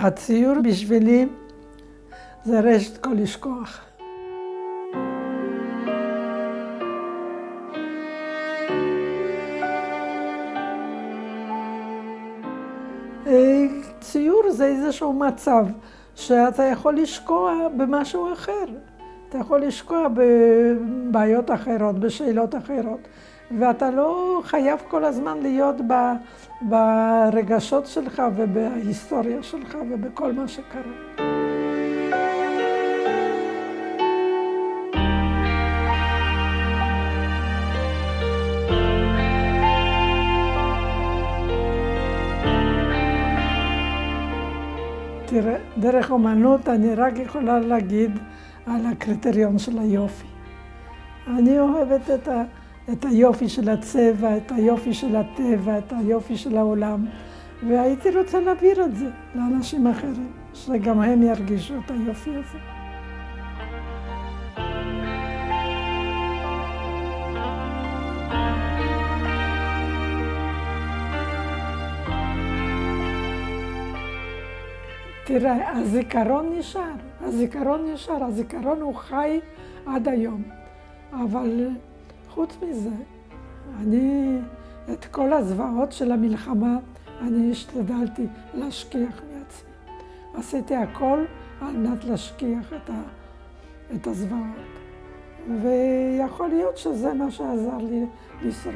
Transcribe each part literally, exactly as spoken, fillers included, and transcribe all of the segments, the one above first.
הציור בשבילי זה רשת כל לשכוח. ציור זה איזשהו מצב שאתה יכול לשקוע במשהו אחר. אתה יכול לשקוע בבעיות אחרות, בשאלות אחרות. ואתה לא חייב כל הזמן להיות ברגשות שלך ובהיסטוריה שלך ובכל מה שקרה. תראה, דרך אומנות אני רק יכולה להגיד על הקריטריון של היופי. אני אוהבת את, ה, את היופי של הצבע, את היופי של הטבע, את היופי של העולם, והייתי רוצה להעביר את זה לאנשים אחרים, שגם הם ירגישו את היופי הזה. תראה, הזיכרון נשאר, הזיכרון נשאר, הזיכרון הוא חי עד היום. אבל חוץ מזה, אני, את כל הזוועות של המלחמה, אני השתדלתי להשכיח מעצמי. עשיתי הכל על מנת להשכיח את, ה, את הזוועות. ויכול להיות שזה מה שעזר לי לשרוד.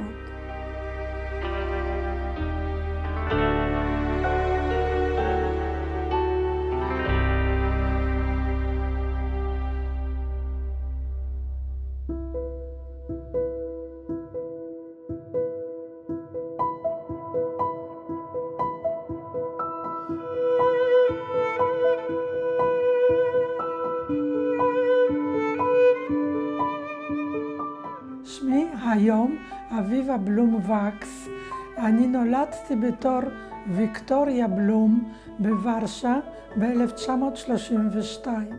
שמי היום אביבה בלום וקס. אני נולדתי בתור ויקטוריה בלום בוורשה ב-אלף תשע מאות שלושים ושתיים.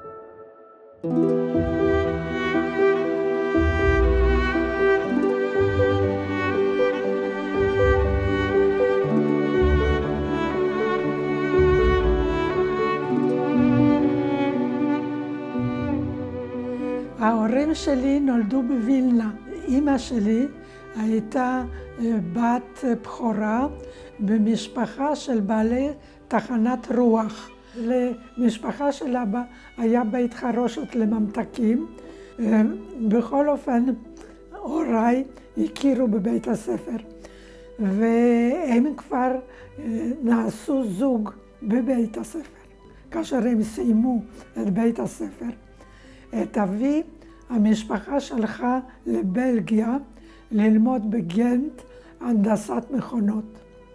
ההורים שלי נולדו בווילנה. אמא שלי הייתה בת בכורה במשפחה של בעלי תחנת רוח. למשפחה של אבא היה בית חרושת לממתקים. בכל אופן, הוריי הכירו בבית הספר, והם כבר נעשו זוג בבית הספר. כאשר הם סיימו את בית הספר, את אבי המשפחה שלחה לבלגיה ללמוד בגנט הנדסת מכונות.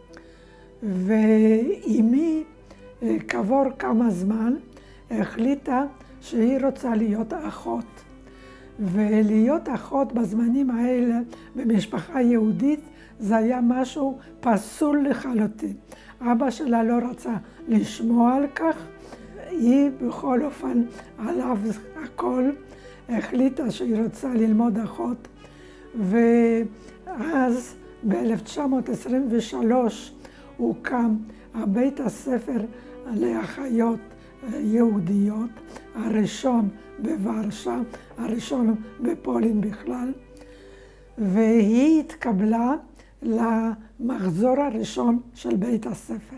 ואימי כעבור כמה זמן החליטה שהיא רוצה להיות אחות. ולהיות אחות בזמנים האלה במשפחה יהודית זה היה משהו פסול לחלוטין. אבא שלה לא רצה לשמוע על כך. היא בכל אופן עליו הכל החליטה שהיא רוצה ללמוד אחות, ואז ב-אלף תשע מאות עשרים ושלוש הוקם הבית הספר לאחיות יהודיות, הראשון בוורשה, הראשון בפולין בכלל, והיא התקבלה למחזור הראשון של בית הספר.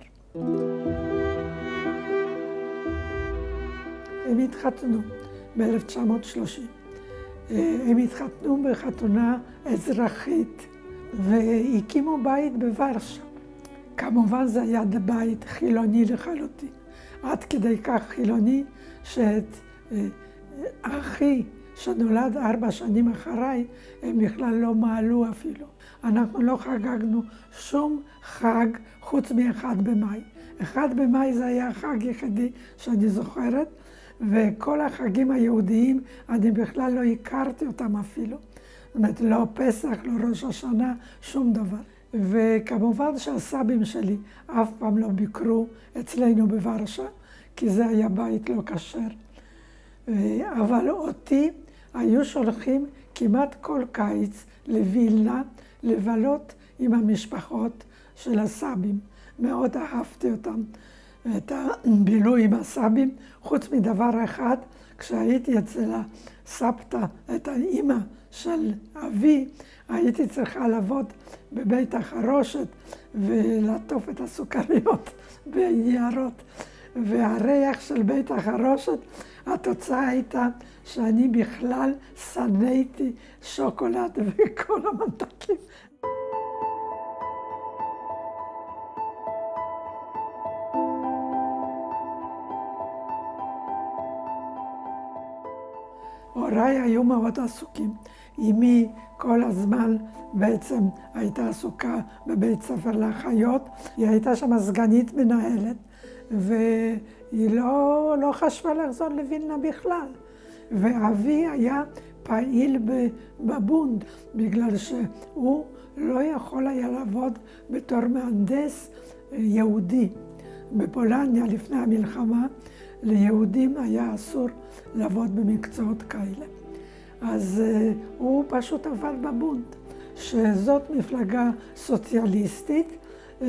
הם התחתנו ב-אלף תשע מאות שלושים. הם התחתנו בחתונה אזרחית והקימו בית בוורשה. כמובן זה היה בית חילוני לחלוטין. עד כדי כך חילוני שאת אחי שנולד ארבע שנים אחריי, הם בכלל לא מעלו אפילו. אנחנו לא חגגנו שום חג חוץ מאחד במאי. אחד במאי זה היה החג יחידי שאני זוכרת, וכל החגים היהודיים, אני בכלל לא הכרתי אותם אפילו. זאת אומרת, לא פסח, לא ראש השנה, שום דבר. וכמובן שהסבים שלי אף פעם לא ביקרו אצלנו בוורשה, כי זה היה בית לא כשר. אבל אותי היו שולחים כמעט כל קיץ לווילנה, לבלות עם המשפחות של הסבים. מאוד אהבתי אותם. את הבילוי עם הסבים, חוץ מדבר אחד, כשהייתי אצל הסבתא, את האימא של אבי, הייתי צריכה לעבוד בבית החרושת ולעטוף את הסוכריות ביערות. והריח של בית החרושת, התוצאה הייתה שאני בכלל שנאתי שוקולד וכל הממתקים. הוריי היו מאוד עסוקים. אמי כל הזמן בעצם הייתה עסוקה בבית ספר לאחיות. היא הייתה שם סגנית מנהלת, והיא לא, לא חשבה לחזור לווילנה בכלל. ואבי היה פעיל בבונד, בגלל שהוא לא יכול היה לעבוד בתור מהנדס יהודי. בפולניה לפני המלחמה, ליהודים היה אסור לעבוד במקצועות כאלה. אז uh, הוא פשוט עבד בבונד, שזאת מפלגה סוציאליסטית, uh,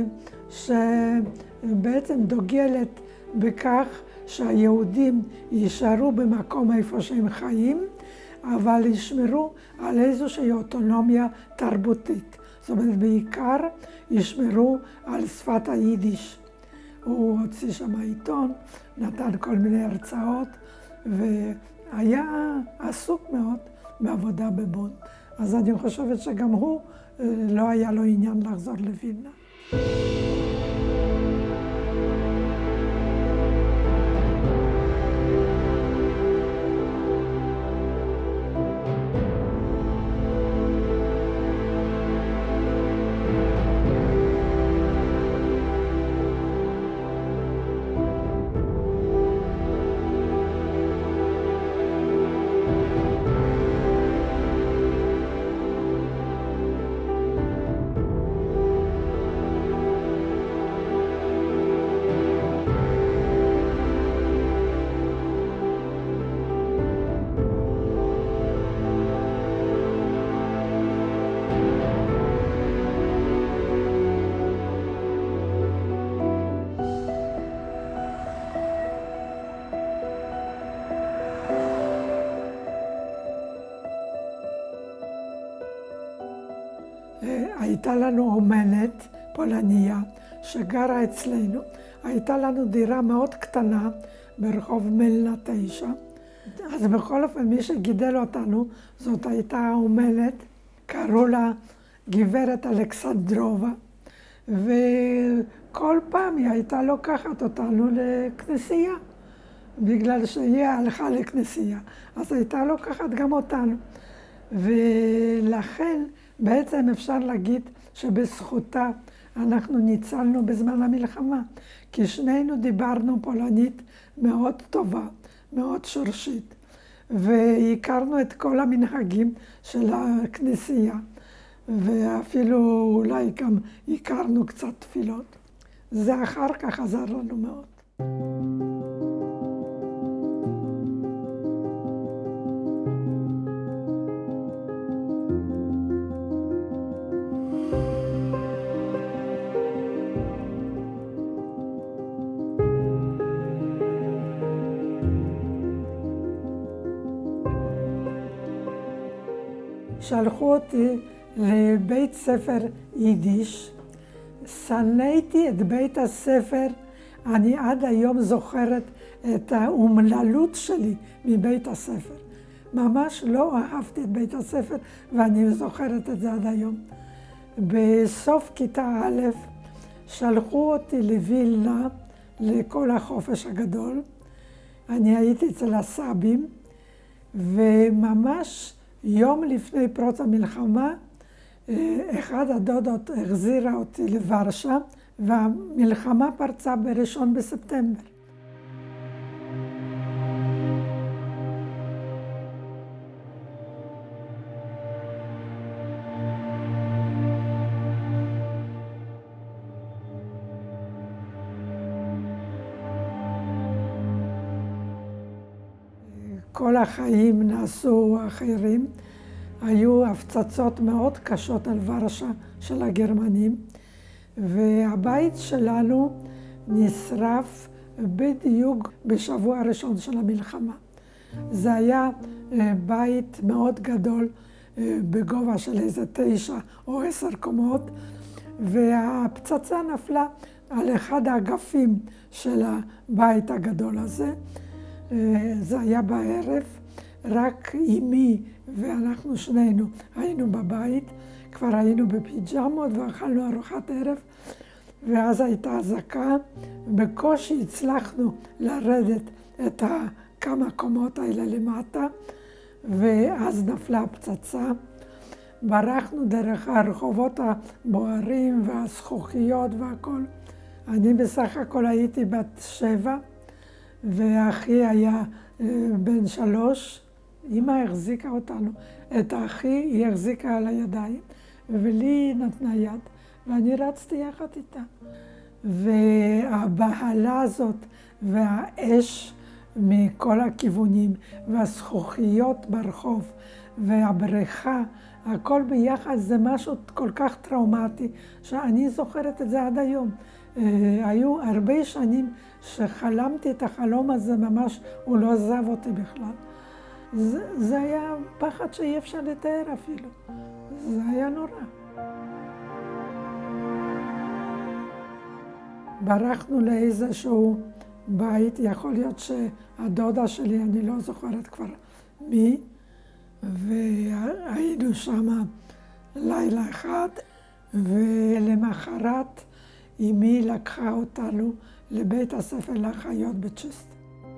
שבעצם דוגלת בכך שהיהודים יישארו במקום איפה שהם חיים, אבל ישמרו על איזושהי אוטונומיה תרבותית. זאת אומרת, בעיקר ישמרו על שפת היידיש. הוא הוציא שם עיתון, נתן כל מיני הרצאות, והיה עסוק מאוד בעבודה בבונד. אז אני חושבת שגם הוא, לא היה לו עניין לחזור לווילנה. הייתה לנו אומנת פולניה שגרה אצלנו. הייתה לנו דירה מאוד קטנה ברחוב מלנה תשע. אז בכל אופן, מי שגידל אותנו, זאת הייתה אומנת, קראו לה גברת אלכסנדרובה, וכל פעם היא הייתה לוקחת אותנו לכנסייה, בגלל שהיא הלכה לכנסייה. אז הייתה לוקחת גם אותנו. ולכן בעצם אפשר להגיד שבזכותה אנחנו ניצלנו בזמן המלחמה, כי שנינו דיברנו פולנית מאוד טובה, מאוד שורשית, והכרנו את כל המנהגים של הכנסייה, ואפילו אולי גם הכרנו קצת תפילות. זה אחר כך עזר לנו מאוד. שלחו אותי לבית ספר יידיש, שנאתי את בית הספר, אני עד היום זוכרת את האומללות שלי מבית הספר. ממש לא אהבתי את בית הספר, ואני זוכרת את זה עד היום. בסוף כיתה א' שלחו אותי לווילנה לכל החופש הגדול. אני הייתי אצל הסבים, וממש יום לפני פרוץ המלחמה, אחד הדודות החזירה אותי לוורשה, והמלחמה פרצה בראשון בספטמבר. כל החיים נעשו אחרים. היו הפצצות מאוד קשות על ורשה של הגרמנים, והבית שלנו נשרף בדיוק בשבוע הראשון של המלחמה. זה היה בית מאוד גדול, בגובה של איזה תשע או עשר קומות, והפצצה נפלה על אחד האגפים של הבית הגדול הזה. זה היה בערב, רק אמי ואנחנו שנינו היינו בבית, כבר היינו בפיג'מות ואכלנו ארוחת ערב, ואז הייתה אזעקה. בקושי הצלחנו לרדת את כמה קומות האלה למטה, ואז נפלה הפצצה. ברחנו דרך הרחובות הבוערים והזכוכיות והכל. אני בסך הכל הייתי בת שבע, ואחי היה בן שלוש. אמא החזיקה אותנו. את האחי היא החזיקה על הידיים, ולי נתנה יד, ואני רצתי יחד איתה. והבהלה הזאת והאש מכל הכיוונים, והזכוכיות ברחוב, והבריכה, הכל ביחד זה משהו כל כך טראומטי, שאני זוכרת את זה עד היום. היו הרבה שנים שחלמתי את החלום הזה ממש, הוא לא עזב אותי בכלל. זה, זה היה פחד שאי אפשר לתאר אפילו. זה היה נורא. ברחנו לאיזשהו בית, יכול להיות שהדודה שלי, אני לא זוכרת כבר מי, והיינו שם לילה אחד, ולמחרת אמי לקחה אותנו לבית הספר לאחיות בצ'סט.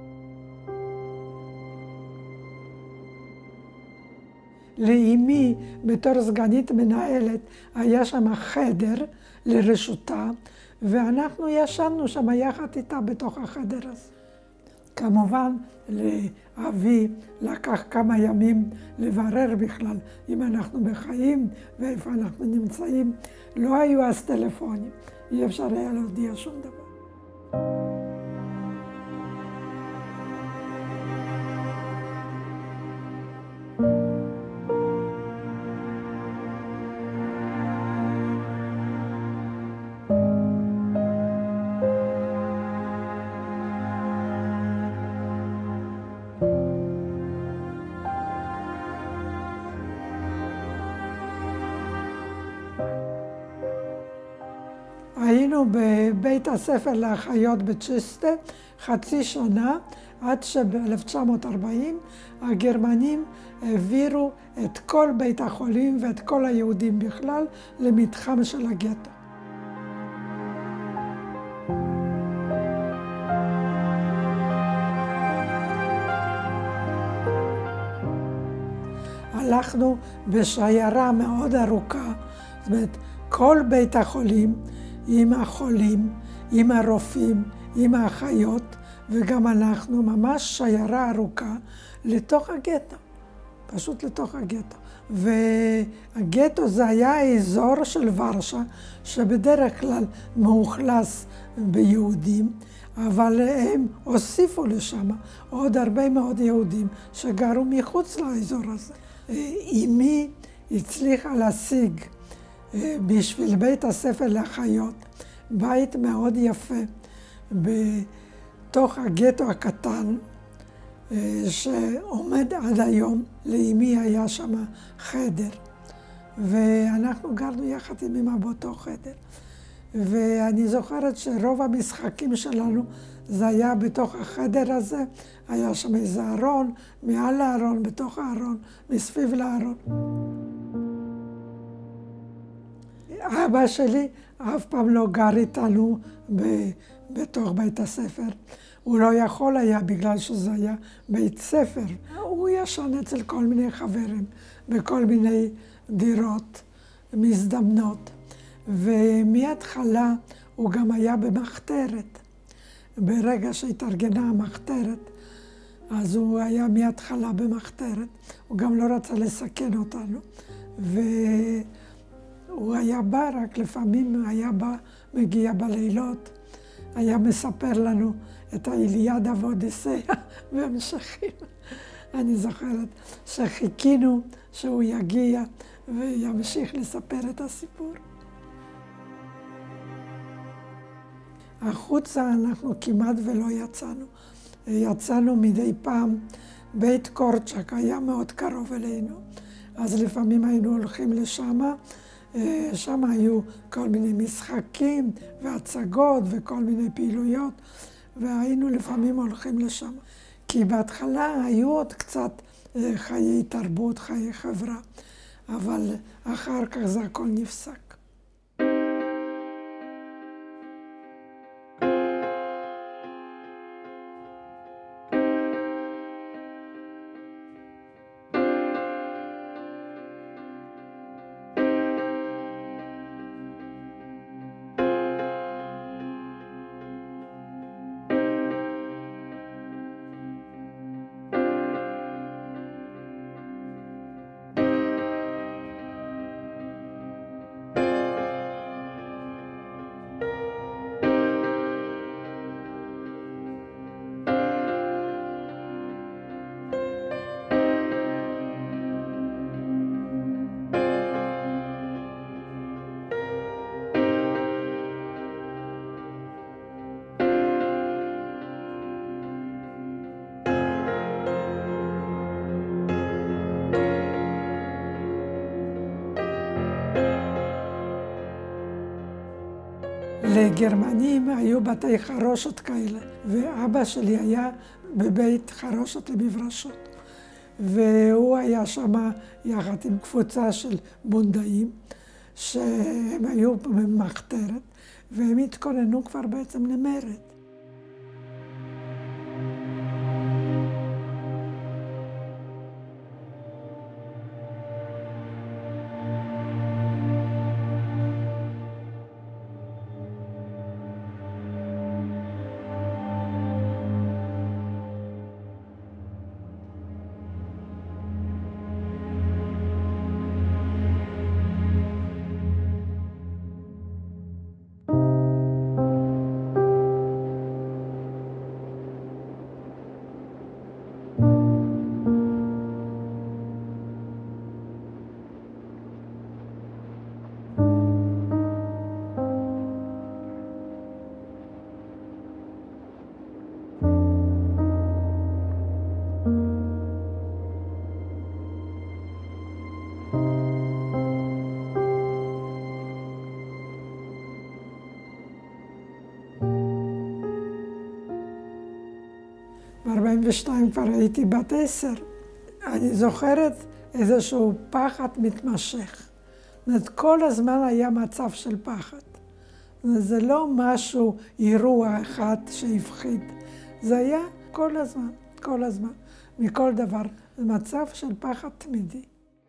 לאמי, בתור סגנית מנהלת, היה שם חדר לרשותה, ואנחנו ישנו שם יחד איתה בתוך החדר הזה. כמובן, לאבי לקח כמה ימים לברר בכלל אם אנחנו בחיים ואיפה אנחנו נמצאים. לא היו אז טלפונים, אי אפשר היה להודיע שום דבר. היינו בבית הספר לאחיות בצ'סטה חצי שנה, עד שב-אלף תשע מאות ארבעים הגרמנים העבירו את כל בית החולים ואת כל היהודים בכלל למתחם של הגטו. הלכנו בשיירה מאוד ארוכה, זאת אומרת, כל בית החולים, עם החולים, עם הרופאים, עם האחיות, וגם אנחנו ממש שיירה ארוכה לתוך הגטו, פשוט לתוך הגטו. והגטו זה היה האזור של ורשה, שבדרך כלל מאוכלס ביהודים, אבל הם הוסיפו לשם עוד הרבה מאוד יהודים שגרו מחוץ לאזור הזה. אמי הצליחה להשיג בשביל בית הספר לאחיות, בית מאוד יפה בתוך הגטו הקטן, שעומד עד היום. לאמי היה שם חדר, ואנחנו גרנו יחד עם אמא באותו חדר. ואני זוכרת שרוב המשחקים שלנו זה היה בתוך החדר הזה, היה שם איזה ארון, מעל הארון, בתוך הארון, מסביב לארון. אבא שלי אף פעם לא גר איתנו ב- בתוך בית הספר. הוא לא יכול היה בגלל שזה היה בית ספר. הוא ישן אצל כל מיני חברים, בכל מיני דירות מזדמנות. ומההתחלה הוא גם היה במחתרת. ברגע שהתארגנה המחתרת, אז הוא היה מההתחלה במחתרת. הוא גם לא רצה לסכן אותנו. ו... הוא היה בא, רק לפעמים היה בא, מגיע בלילות, היה מספר לנו את האיליאדה ואודיסאה והמשכים. אני זוכרת שחיכינו שהוא יגיע וימשיך לספר את הסיפור. החוצה אנחנו כמעט ולא יצאנו. יצאנו מדי פעם, בית קורצ'ק היה מאוד קרוב אלינו, אז לפעמים היינו הולכים לשם, שם היו כל מיני משחקים והצגות וכל מיני פעילויות, והיינו לפעמים הולכים לשם. כי בהתחלה היו עוד קצת חיי תרבות, חיי חברה, אבל אחר כך זה הכל נפסק. לגרמנים היו בתי חרושת כאלה, ואבא שלי היה בבית חרושת למברשות. והוא היה שם יחד עם קבוצה של בונדאים, שהם היו במחתרת, והם התכוננו כבר בעצם למרד. ב-ארבעים ושתיים כבר הייתי בת עשר. אני זוכרת איזשהו פחד מתמשך. זאת אומרת, כל הזמן היה מצב של פחד. זה לא משהו, אירוע אחד שהפחיד. זה היה כל הזמן, כל הזמן, מכל דבר. זה מצב של פחד תמידי.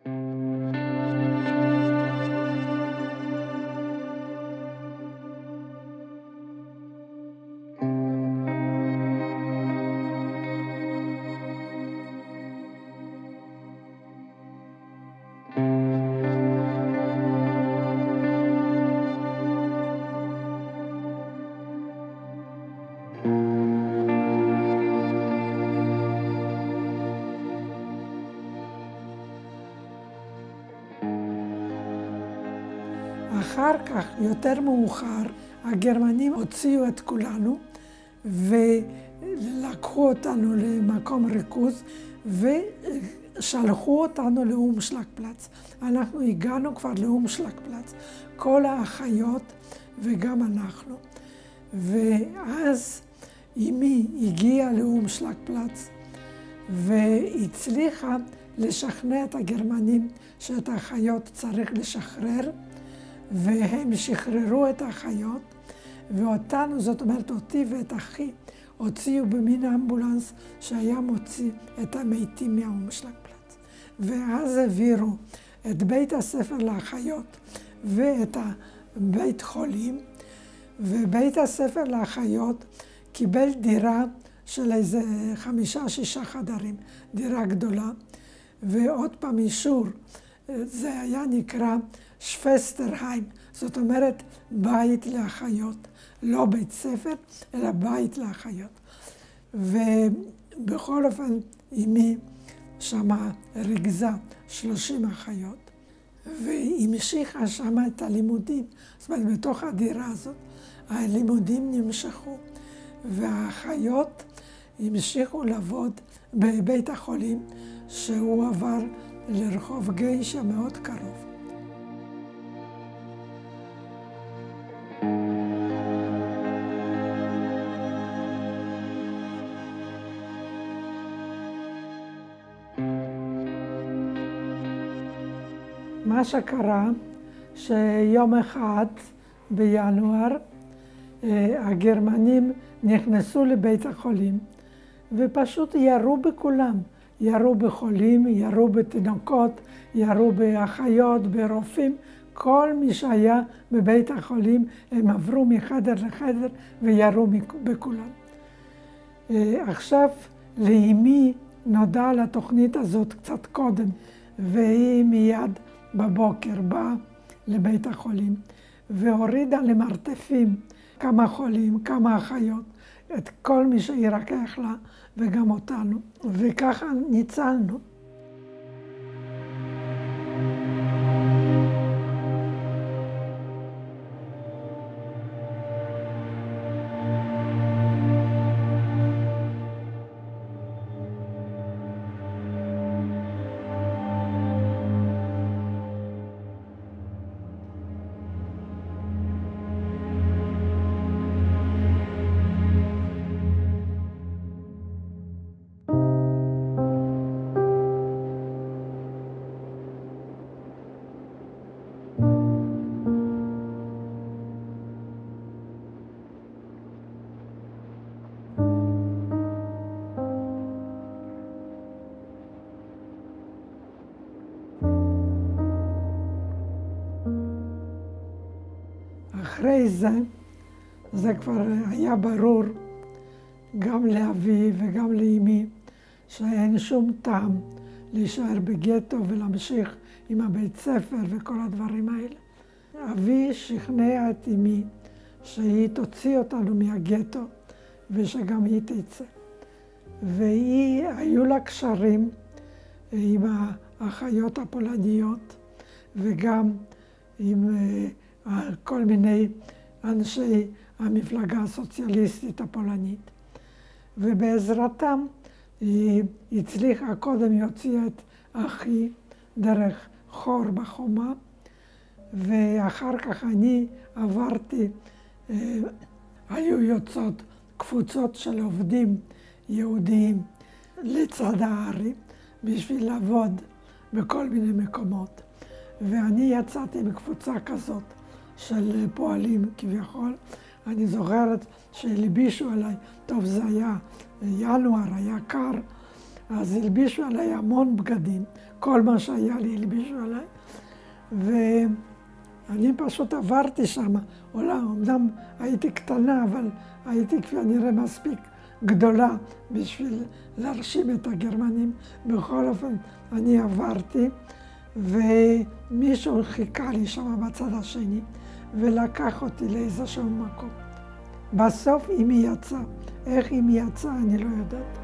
אחר כך, יותר מאוחר, הגרמנים הוציאו את כולנו ולקחו אותנו למקום ריכוז ושלחו אותנו לאומשלגפלץ. אנחנו הגענו כבר לאומשלגפלץ, כל האחיות וגם אנחנו. ואז אמי הגיעה לאומשלגפלץ והצליחה לשכנע את הגרמנים שאת האחיות צריך לשחרר, והם שחררו את האחיות, ואותנו, זאת אומרת אותי ואת אחי, הוציאו במין אמבולנס שהיה מוציא את המתים מהאומשלגפלץ. ואז העבירו את בית הספר לאחיות ואת בית חולים, ובית הספר לאחיות קיבל דירה של איזה חמישה, שישה חדרים, דירה גדולה, ועוד פעם אישור, זה היה נקרא שווסטרהיים, זאת אומרת בית לאחיות, לא בית ספר, אלא בית לאחיות. ובכל אופן, אמי שמה ריכזה שלושים אחיות, והיא המשיכה שמה את הלימודים. זאת אומרת, בתוך הדירה הזאת, הלימודים נמשכו, והאחיות המשיכו לעבוד בבית החולים, שהוא עבר לרחוב גיישה מאוד קרוב. מה שקרה, שיום אחד בינואר הגרמנים נכנסו לבית החולים ופשוט ירו בכולם. ירו בחולים, ירו בתינוקות, ירו באחיות, ברופאים. כל מי שהיה בבית החולים, הם עברו מחדר לחדר וירו בכולם. עכשיו לאמי נודע על התוכנית הזאת קצת קודם, והיא מיד בבוקר באה לבית החולים והורידה למרתפים כמה חולים, כמה אחיות, את כל מי שהיא רק יכלה וגם אותנו, וככה ניצלנו. אחרי זה, זה כבר היה ברור גם לאבי וגם לאמי שאין שום טעם להישאר בגטו ולהמשיך עם הבית ספר וכל הדברים האלה. אבי שכנע את אמי שהיא תוציא אותנו מהגטו ושגם היא תצא. והיא, היו לה קשרים עם האחיות הפולניות וגם עם כל מיני אנשי המפלגה הסוציאליסטית הפולנית. ובעזרתם היא הצליחה, קודם היא הוציאה את אחי דרך חור בחומה, ואחר כך אני עברתי, היו יוצאות קבוצות של עובדים יהודיים לצד הארי בשביל לעבוד בכל מיני מקומות. ואני יצאתי בקבוצה כזאת של פועלים כביכול. אני זוכרת שהלבישו עליי, טוב זה היה ינואר, היה קר, אז הלבישו עליי המון בגדים, כל מה שהיה לי הלבישו עליי, ואני פשוט עברתי שם עולם, אמנם הייתי קטנה, אבל הייתי כנראה מספיק גדולה בשביל להרשים את הגרמנים. בכל אופן, אני עברתי, ומישהו חיכה לי שם בצד השני, ולקח אותי לאיזשהו מקום. בסוף אמי יצאה. איך אמי יצאה, אני לא יודעת.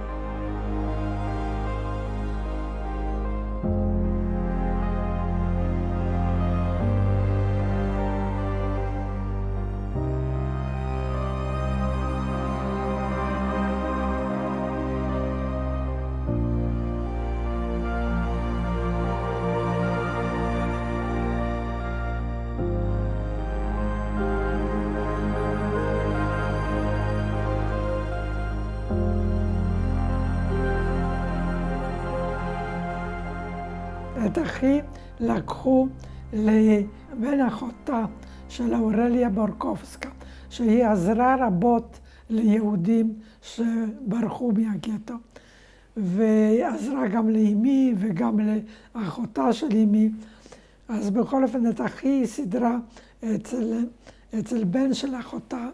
את אחי לקחו לבן אחותה של אורליה בורקובסקה, שהיא עזרה רבות ליהודים שברחו מהגטו, ועזרה גם לאמי וגם לאחותה של אמי. אז בכל אופן את אחי היא סידרה אצל, אצל בן של אחותה,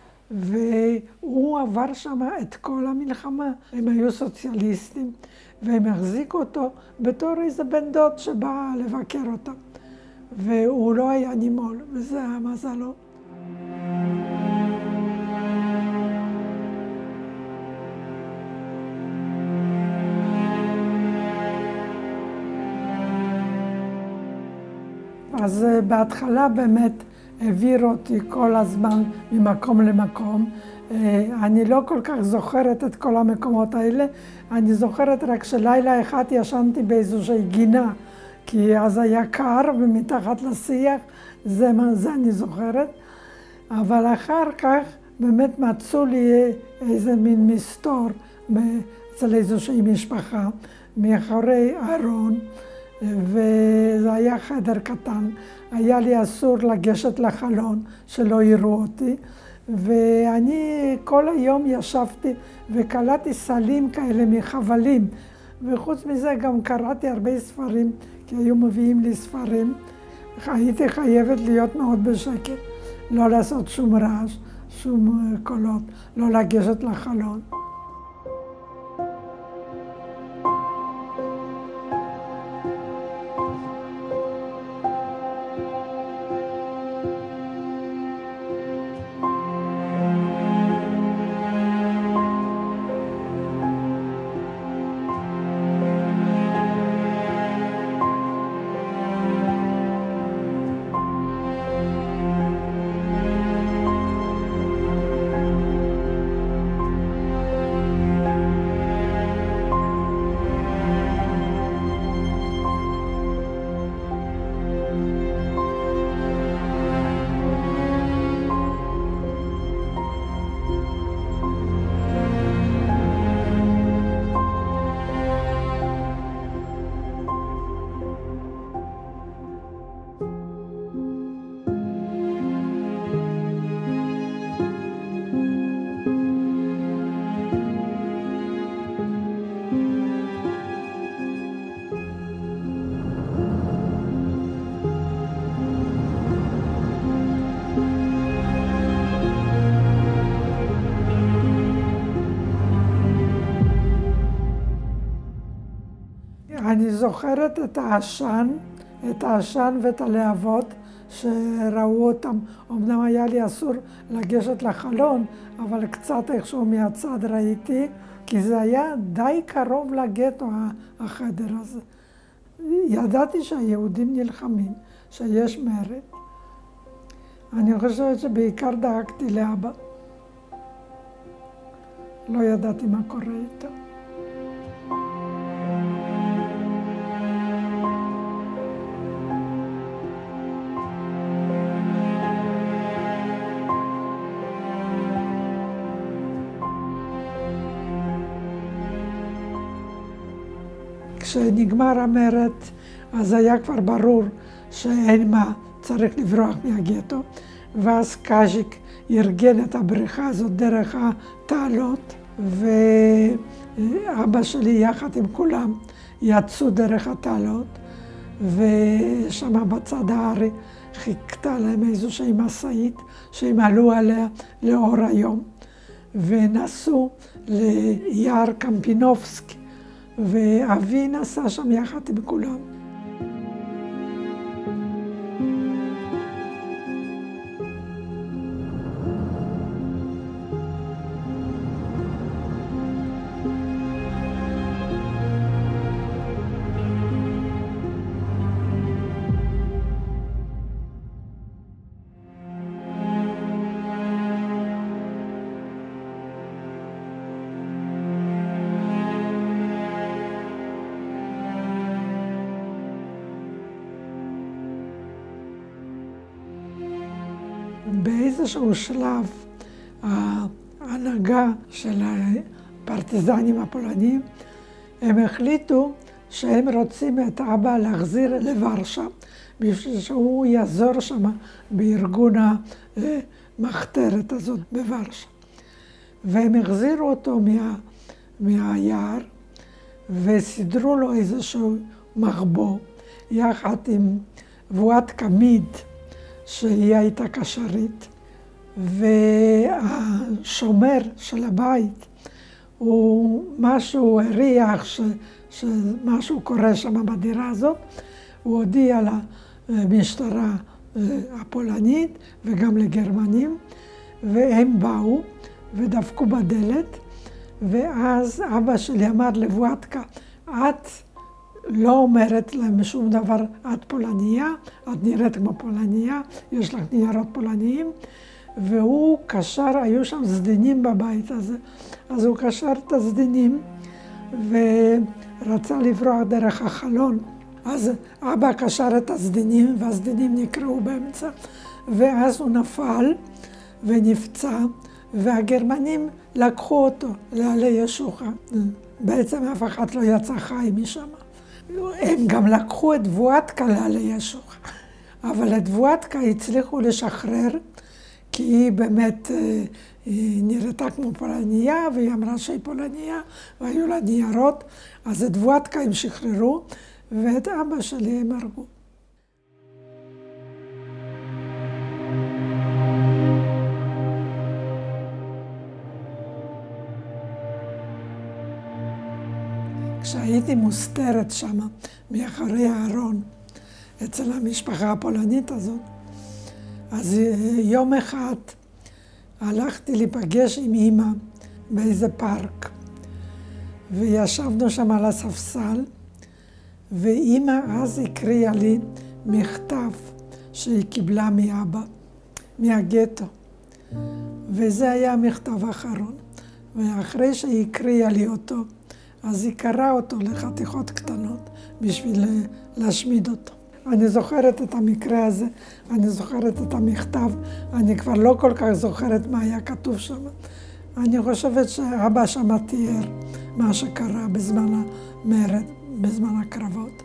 והוא עבר שם את כל המלחמה. הם היו סוציאליסטים, והם החזיקו אותו בתור איזה בן דוד שבא לבקר אותם. והוא לא היה נימול, וזה היה מזלו. אז בהתחלה באמת העביר אותי כל הזמן ממקום למקום. אני לא כל כך זוכרת את כל המקומות האלה, אני זוכרת רק שלילה אחד ישנתי באיזושהי גינה, כי אז היה קר ומתחת לשיח, זה מה זה אני זוכרת. אבל אחר כך באמת מצאו לי איזה מין מסתור אצל איזושהי משפחה, מאחורי ארון, וזה היה חדר קטן. היה לי אסור לגשת לחלון, שלא יראו אותי. ואני כל היום ישבתי וקלעתי סלים כאלה מחבלים. וחוץ מזה גם קראתי הרבה ספרים, כי היו מביאים לי ספרים. הייתי חייבת להיות מאוד בשקט, לא לעשות שום רעש, שום קולות, לא לגשת לחלון. אני זוכרת את העשן, את העשן ואת הלהבות שראו אותם. אמנם היה לי אסור לגשת לחלון, אבל קצת איכשהו מהצד ראיתי, כי זה היה די קרוב לגטו, החדר הזה. ידעתי שהיהודים נלחמים, שיש מרד. אני חושבת שבעיקר דאגתי לאבא. לא ידעתי מה קורה איתו. כשנגמר המרד, אז היה כבר ברור שאין מה, צריך לברוח מהגטו. ואז קאז'יק ארגן את הבריכה הזאת דרך התעלות, ואבא שלי יחד עם כולם יצאו דרך התעלות, ושם בצד הארי חיכתה להם איזושהי משאית שהם עלו עליה לאור היום, ונסעו ליער קמפינובסקי. ואבי נסע שם יחד עם כולם. באיזשהו שלב ההנהגה של הפרטיזנים הפולנים, הם החליטו שהם רוצים את אבא להחזיר לוורשה, בשביל שהוא יעזור שם בארגון המחתרת הזאת בוורשה. והם החזירו אותו מה, מהיער וסידרו לו איזשהו מחבוא, יחד עם וואטקה מיד, שהיא הייתה קשרית, והשומר של הבית, הוא משהו הריח ש, שמשהו קורה שם בדירה הזאת, הוא הודיע למשטרה הפולנית וגם לגרמנים, והם באו ודפקו בדלת, ואז אבא שלי אמר לוואטקה, את לא אומרת להם שום דבר, את פולניה, את נראית כמו פולניה, יש לך ניירות פולניים, והוא קשר, היו שם סדינים בבית הזה, אז הוא קשר את הסדינים ורצה לברוח דרך החלון. אז אבא קשר את הסדינים והסדינים נקרעו באמצע, ואז הוא נפל ונפצע, והגרמנים לקחו אותו לעלי ישוחה. בעצם אף אחד לא יצא חי משם. הם גם לקחו את וואטקה לעלי ישוחה, אבל את וואטקה הצליחו לשחרר, כי היא באמת היא נראתה כמו פולניה, והיא אמרה שהיא פולניה, והיו לה ניירות, אז את וואטקה הם שחררו, ואת אבא שלי הם הרגו. כשהייתי מוסתרת שם, מאחורי הארון, אצל המשפחה הפולנית הזאת, אז יום אחד הלכתי להיפגש עם אמא באיזה פארק, וישבנו שם על הספסל, ואמא אז הקריאה לי מכתב שהיא קיבלה מאבא, מהגטו. וזה היה המכתב האחרון. ואחרי שהיא הקריאה לי אותו, אז היא קראה אותו לחתיכות קטנות בשביל להשמיד אותו. אני זוכרת את המקרה הזה, אני זוכרת את המכתב, אני כבר לא כל כך זוכרת מה היה כתוב שם. אני חושבת שאבא שם תיאר מה שקרה בזמן המרד, בזמן הקרבות.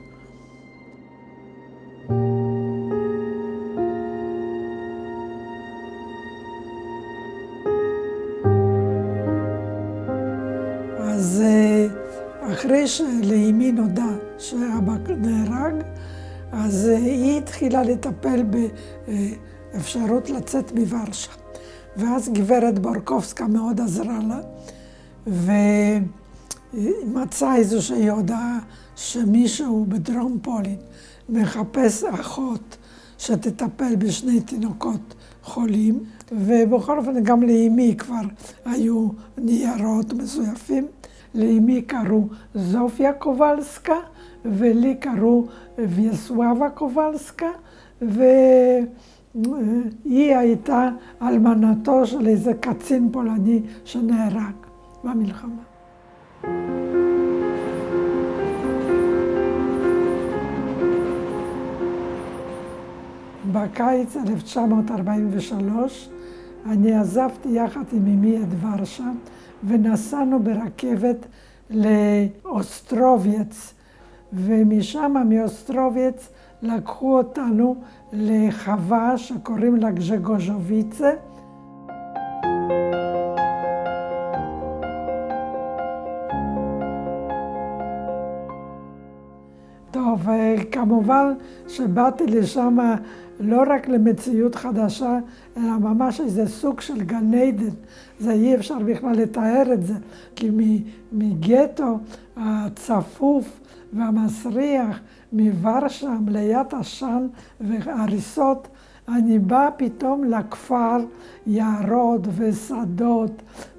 אז אחרי שלאמי נודע שאבא נהרג, אז היא התחילה לטפל באפשרות לצאת מוורשה. ואז גברת בורקובסקה מאוד עזרה לה, ומצאה איזושהי הודעה שמישהו בדרום פולין מחפש אחות שתטפל בשני תינוקות חולים, ובכל אופן גם לאמי כבר היו ניירות מזויפים. לאמי קראו זופיה קובלסקה, ולי קראו ויסואבה קובלסקה, והיא הייתה אלמנתו של איזה קצין פולני שנהרג במלחמה. בקיץ אלף תשע מאות ארבעים ושלוש אני עזבתי יחד עם אמי את ורשה, ונסענו ברכבת לאוסטרוביץ, ומשם, מאוסטרוביץ, לקחו אותנו לחווה שקוראים לה גז'גוז'וביצה. טוב, כמובן שבאתי לשם לא רק למציאות חדשה, אלא ממש איזה סוג של גן עדן. זה אי אפשר בכלל לתאר את זה, כי מגטו הצפוף והמסריח, מוורשה, מליאת עשן והריסות, אני באה פתאום לכפר, יערות ושדות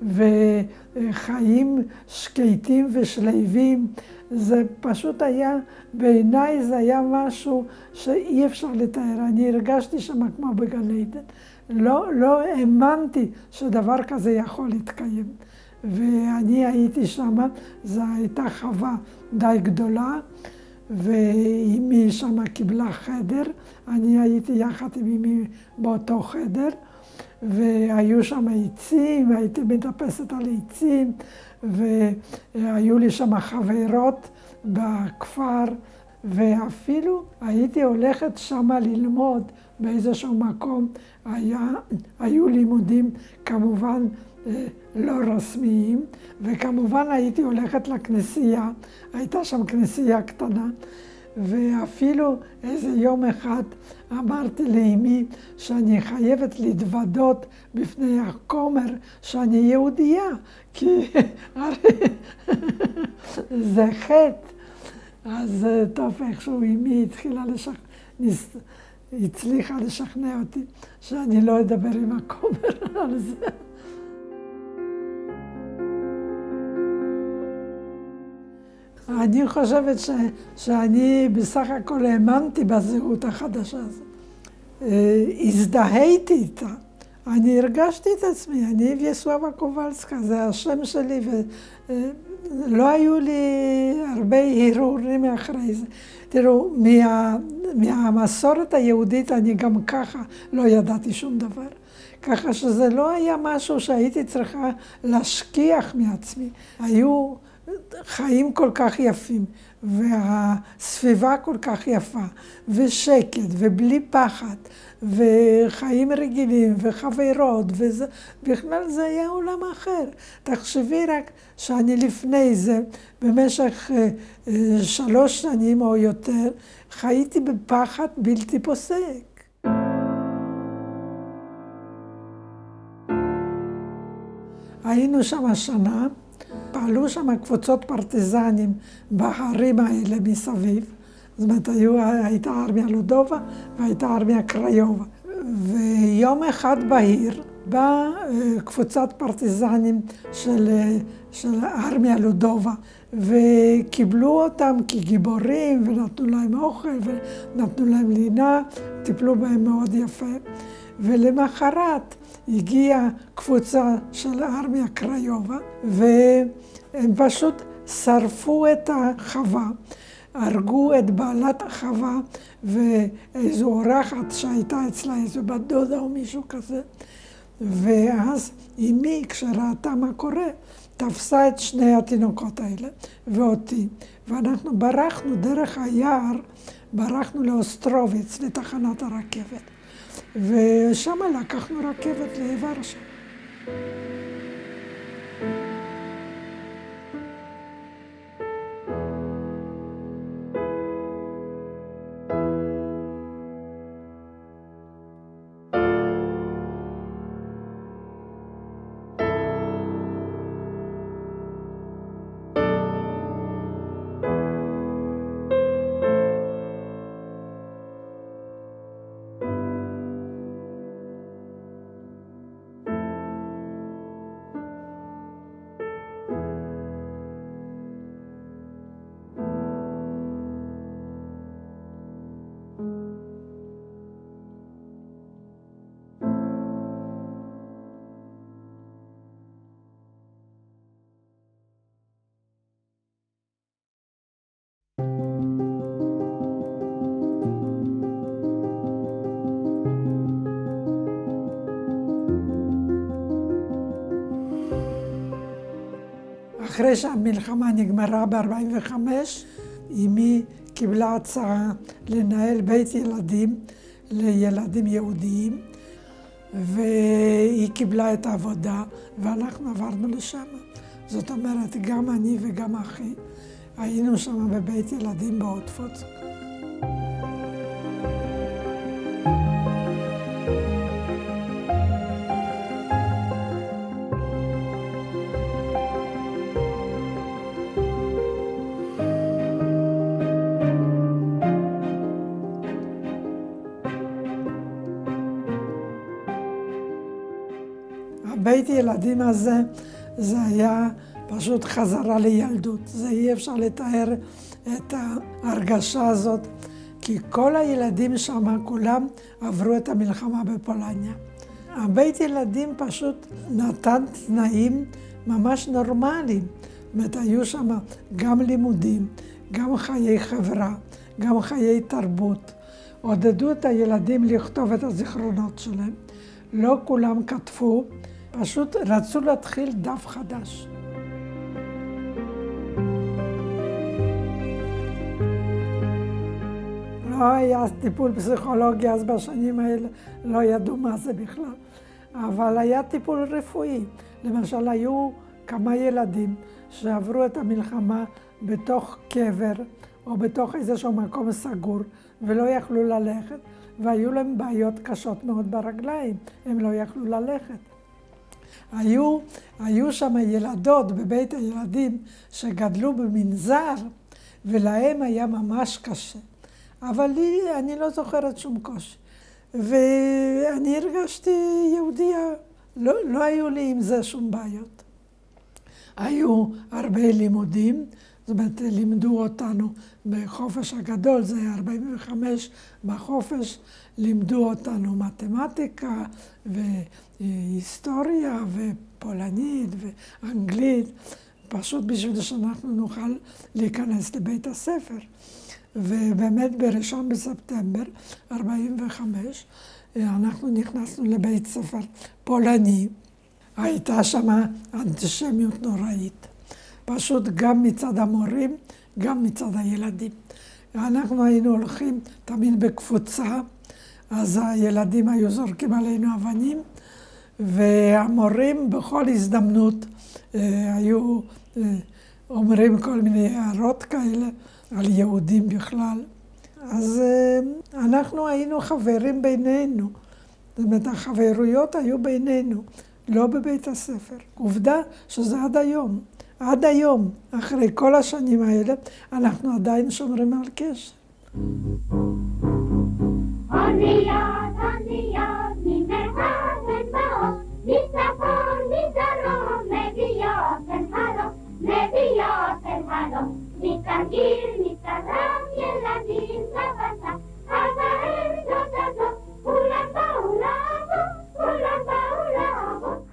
וחיים שקטים ושלווים. זה פשוט היה, בעיניי זה היה משהו שאי אפשר לתאר. אני הרגשתי שם כמו בגן עדן. לא, לא האמנתי שדבר כזה יכול להתקיים. ואני הייתי שם, זו הייתה חווה די גדולה, ואמי שם קיבלה חדר. אני הייתי יחד עם אמי באותו חדר, והיו שם עצים, הייתי מטפסת על עצים, והיו לי שם חברות בכפר, ואפילו הייתי הולכת שם ללמוד באיזשהו מקום. היה, היו לימודים כמובן לא רשמיים, וכמובן הייתי הולכת לכנסייה, הייתה שם כנסייה קטנה, ואפילו איזה יום אחד אמרתי לאמי שאני חייבת להתוודות בפני הכומר שאני יהודייה, כי הרי זה חטא. אז טוב, איכשהו אמי התחילה לשכנע, הצליחה לשכנע אותי שאני לא אדבר עם הכומר על זה. אני חושבת ש, שאני בסך הכל האמנתי בזהות החדשה הזאת. הזדהיתי איתה. אני הרגשתי את עצמי, אני ויסława קובלסקה, זה השם שלי, ולא היו לי הרבה הרהורים אחרי זה. תראו, מה, מהמסורת היהודית אני גם ככה לא ידעתי שום דבר. ככה שזה לא היה משהו שהייתי צריכה להשכיח מעצמי. היו חיים כל כך יפים, והסביבה כל כך יפה, ושקט, ובלי פחד, וחיים רגילים, וחברות, וזה, בכלל זה היה עולם אחר. תחשבי רק שאני לפני זה, במשך אה, שלוש שנים או יותר, חייתי בפחד בלתי פוסק. היינו שם השנה, פעלו שם קבוצות פרטיזנים בהרים האלה מסביב. זאת אומרת, הייתה ארמיה לודובה והייתה ארמיה קריובה. ויום אחד בהיר באה קבוצת פרטיזנים של, של ארמיה לודובה, וקיבלו אותם כגיבורים, ונתנו להם אוכל, ונתנו להם לינה, טיפלו בהם מאוד יפה. ולמחרת הגיעה קבוצה של ארמיה קריובה, והם פשוט שרפו את החווה, הרגו את בעלת החווה ואיזו אורחת שהייתה אצלה, איזו בת דודה או מישהו כזה. ואז אמי, כשראתה מה קורה, תפסה את שני התינוקות האלה ואותי. ואנחנו ברחנו דרך היער, ברחנו לאוסטרוביץ, לתחנת הרכבת. ושם לקחנו רכבת לוורשה. אחרי שהמלחמה נגמרה ב-ארבעים וחמש, אמי קיבלה הצעה לנהל בית ילדים לילדים יהודיים, והיא קיבלה את העבודה, ואנחנו עברנו לשם. זאת אומרת, גם אני וגם אחי היינו שם בבית ילדים באוטפוץ. הבית ילדים הזה, זה היה פשוט חזרה לילדות. זה אי אפשר לתאר את ההרגשה הזאת, כי כל הילדים שם, כולם עברו את המלחמה בפולניה. הבית ילדים פשוט נתן תנאים ממש נורמליים. זאת אומרת, היו שם גם לימודים, גם חיי חברה, גם חיי תרבות. עודדו את הילדים לכתוב את הזיכרונות שלהם. לא כולם כתבו, פשוט רצו להתחיל דף חדש. לא היה טיפול פסיכולוגי, אז בשנים האלה לא ידעו מה זה בכלל. אבל היה טיפול רפואי. למשל, היו כמה ילדים שעברו את המלחמה בתוך קבר, או בתוך איזשהו מקום סגור, ולא יכלו ללכת, והיו להם בעיות קשות מאוד ברגליים, הם לא יכלו ללכת. היו, היו שם ילדות בבית הילדים שגדלו במנזר, ולהם היה ממש קשה. אבל לי, אני לא זוכרת שום קושי. ואני הרגשתי יהודייה, לא, לא היו לי עם זה שום בעיות. היו הרבה לימודים, זאת אומרת, לימדו אותנו בחופש הגדול, זה היה ארבעים וחמש בחופש, לימדו אותנו מתמטיקה והיסטוריה ופולנית ואנגלית, פשוט בשביל שאנחנו נוכל להיכנס לבית הספר. ובאמת בראשון בספטמבר ארבעים וחמש אנחנו נכנסנו לבית ספר פולני. הייתה שם אנטישמיות נוראית. פשוט גם מצד המורים, גם מצד הילדים. אנחנו היינו הולכים תמיד בקבוצה, אז הילדים היו זורקים עלינו אבנים, והמורים בכל הזדמנות אה, היו אה, אומרים כל מיני הערות כאלה על יהודים בכלל. אז אה, אנחנו היינו חברים בינינו. זאת אומרת, החברויות היו בינינו, לא בבית הספר. עובדה שזה עד היום. עד היום, אחרי כל השנים האלה, אנחנו עדיין שומרים על קשר. אוניית, אוניית, ממרחק ודמעות, מצפון, מדרום, מביאות אל חלום, מביאות אל חלום. מתרגיל, מתרם, ילדים בבצע, חברים דודדות, כולם באו לעבוד, כולם באו לעבוד.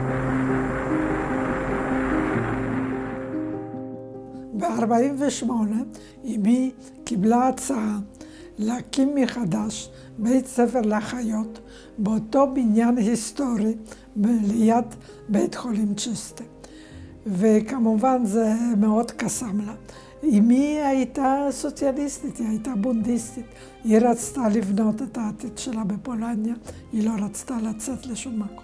ב-ארבעים ושמונה אמי קיבלה הצעה להקים מחדש בית ספר לאחיות באותו בניין היסטורי ליד בית חולים צ'סטר. וכמובן זה מאוד קסם לה. אמי הייתה סוציאליסטית, היא הייתה בונדיסטית. היא רצתה לבנות את העתיד שלה בפולניה, היא לא רצתה לצאת לשום מקום.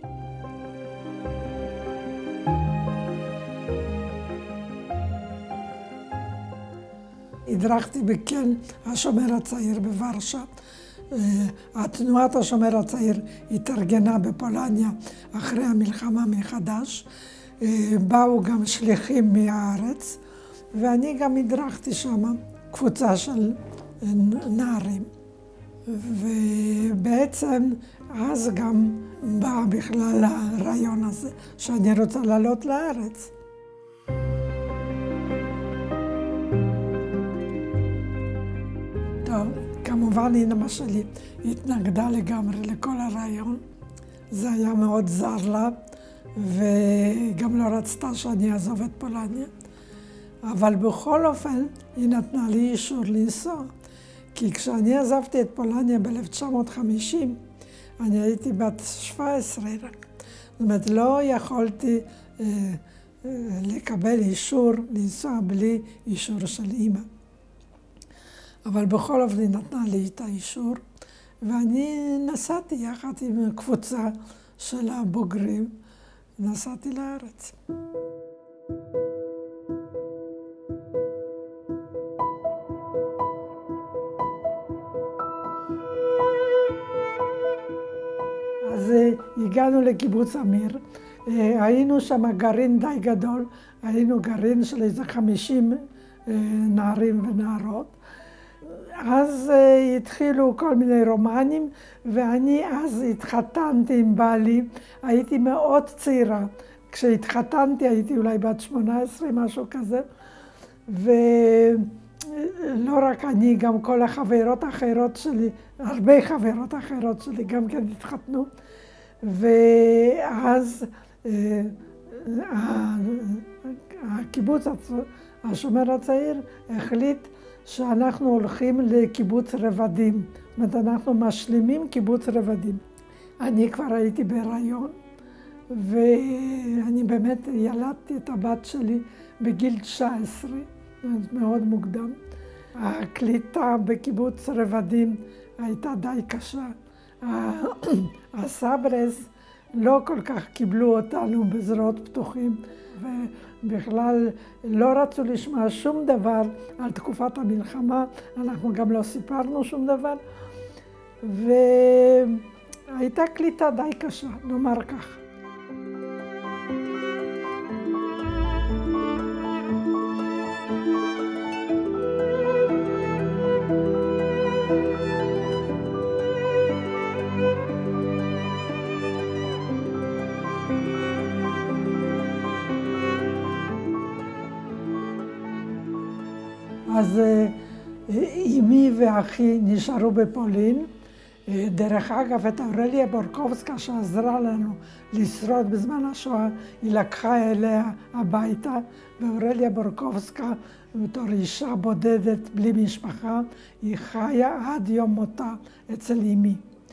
הדרכתי בכן השומר הצעיר בוורשה. התנועת השומר הצעיר התארגנה בפולניה אחרי המלחמה מחדש. באו גם שליחים מהארץ, ואני גם הדרכתי שם קבוצה של נערים. ובעצם אז גם בא בכלל הרעיון הזה שאני רוצה לעלות לארץ. טוב, כמובן אמא שלי התנגדה לגמרי לכל הרעיון. זה היה מאוד זר לה, וגם לא רצתה שאני אעזוב את פולניה. אבל בכל אופן, היא נתנה לי אישור לנסוע. כי כשאני עזבתי את פולניה ב-אלף תשע מאות חמישים, אני הייתי בת שבע עשרה רק. זאת אומרת, לא יכולתי אה, אה, לקבל אישור לנסוע בלי אישור של אמא. אבל בכל אופן היא נתנה לי את האישור, ואני נסעתי יחד עם קבוצה של הבוגרים, נסעתי לארץ. אז הגענו לקיבוץ אמיר, היינו שם גרעין די גדול, היינו גרעין של איזה חמישים נערים ונערות. אז uh, התחילו כל מיני רומנים, ואני אז התחתנתי עם בעלי, הייתי מאוד צעירה. כשהתחתנתי הייתי אולי בת שמונה עשרה, משהו כזה. ולא רק אני, גם כל החברות האחרות שלי, הרבה חברות אחרות שלי גם כן התחתנו. ואז uh, הקיבוץ השומר הצעיר החליט שאנחנו הולכים לקיבוץ רבדים. זאת אומרת, אנחנו משלימים קיבוץ רבדים. אני כבר הייתי בהיריון, ואני באמת ילדתי את הבת שלי בגיל תשע עשרה, מאוד מוקדם. הקליטה בקיבוץ רבדים הייתה די קשה. הסברס לא כל כך קיבלו אותנו בזרועות פתוחים, ובכלל לא רצו לשמוע שום דבר על תקופת המלחמה, אנחנו גם לא סיפרנו שום דבר, והייתה קליטה די קשה, נאמר כך. אז אמי ואחי נשארו בפולין. דרך אגב, את אורליה בורקובסקה שעזרה לנו לשרוד בזמן השואה, היא לקחה אליה הביתה, ואורליה בורקובסקה, בתור אישה בודדת בלי משפחה, היא חיה עד יום מותה אצל אמי.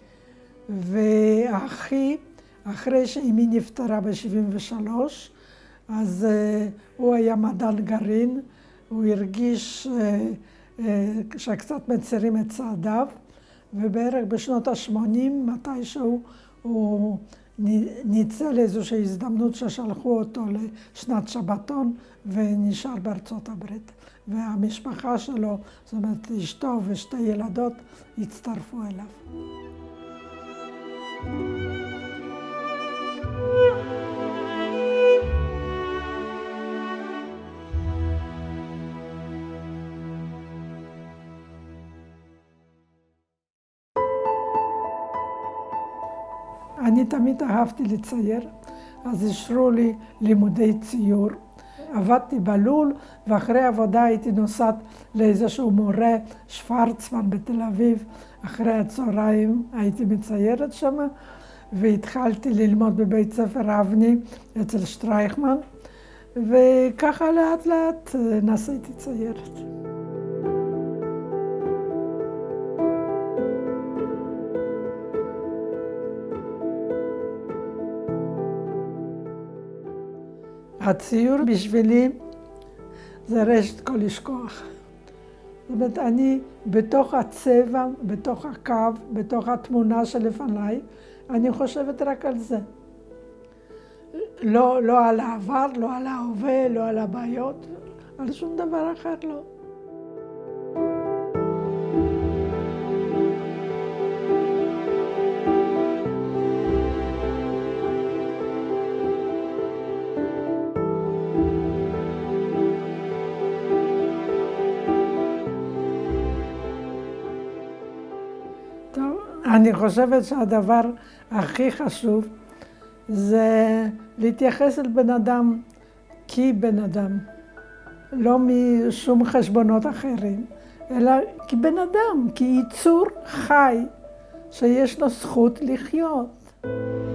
ואחי, אחרי שאמי נפטרה ב-שבעים ושלוש, אז uh, הוא היה מדען גרעין, הוא הרגיש uh, uh, שקצת מצרים את צעדיו, ובערך בשנות ה-שמונים, מתישהו, הוא ניצל איזושהי הזדמנות ששלחו אותו לשנת שבתון ונשאר בארצות הברית. והמשפחה שלו, זאת אומרת אשתו ושתי ילדות, הצטרפו אליו. אני תמיד אהבתי לצייר, אז אישרו לי לימודי ציור. עבדתי בלול, ואחרי עבודה הייתי נוסעת לאיזשהו מורה, שוורצמן בתל אביב. אחרי הצהריים הייתי מציירת שם, והתחלתי ללמוד בבית ספר אבני אצל שטרייכמן, וככה לאט לאט נעשיתי ציירת. הציור בשבילי זה רשת כל לשכוח. זאת אומרת, אני בתוך הצבע, בתוך הקו, בתוך התמונה שלפניי, אני חושבת רק על זה. לא, לא על העבר, לא על ההווה, לא על הבעיות, על שום דבר אחר לא. אני חושבת שהדבר הכי חשוב זה להתייחס אל בן אדם כבן אדם, לא משום חשבונות אחרים, אלא כבן אדם, כיצור חי שיש לו זכות לחיות.